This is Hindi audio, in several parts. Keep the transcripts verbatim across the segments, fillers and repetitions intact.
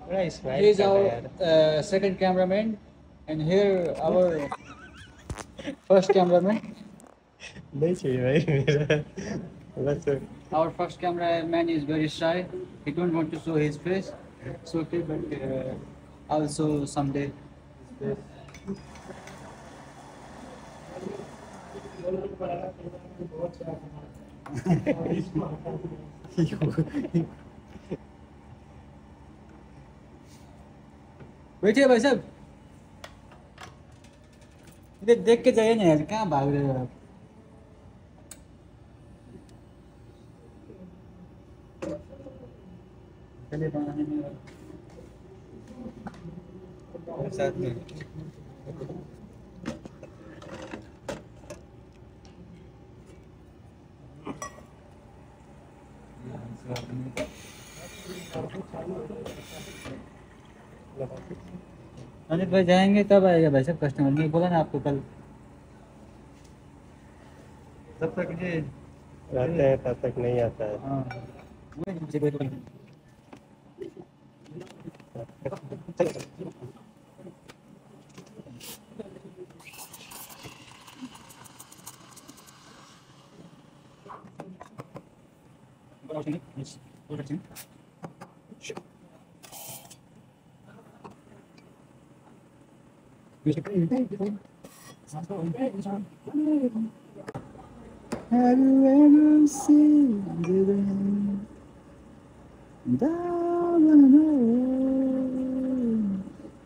बड़ा He स्माइल is कर रहा our है यार। uh, second cameraman, and here our first cameraman. नहीं चाहिए भाई मेरा, बस। Our first cameraman is very shy. He don't want to show his face. So okay, but uh, also someday. His face. बैठिए भाई साहब, इधर देख के जाइए ना यार, कहाँ भाग रहे हो आप? चलिए बनाने में साथ में। अनिल भाई जाएंगे तब आएगा भाई साहब, कस्टमर ने बोला ना आपको कल। तब तक ये रहते हैं तब तक नहीं आता है। हाँ वही मुझे कोई बोला। बड़ा ऑप्शन है, यस, बहुत अच्छे हैं। Have you ever seen the rain down on the road?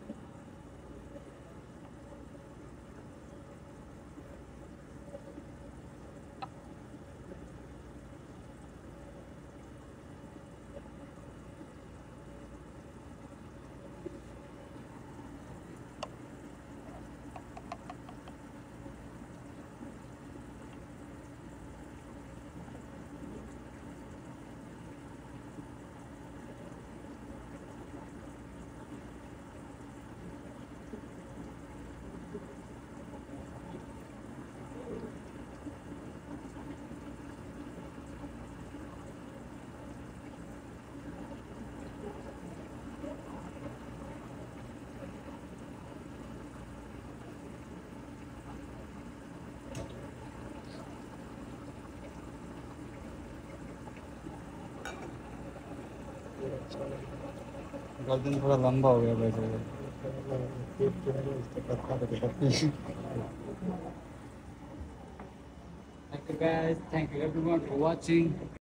गर्दन थोड़ा लंबा हो गया वैसे। Thank you guys, thank you everyone for watching.